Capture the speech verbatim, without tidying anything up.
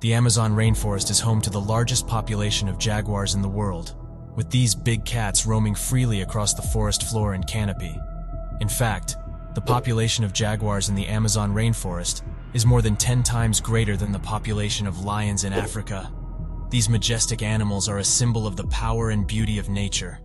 The Amazon rainforest is home to the largest population of jaguars in the world, with these big cats roaming freely across the forest floor and canopy. In fact, the population of jaguars in the Amazon rainforest is more than ten times greater than the population of lions in Africa. These majestic animals are a symbol of the power and beauty of nature,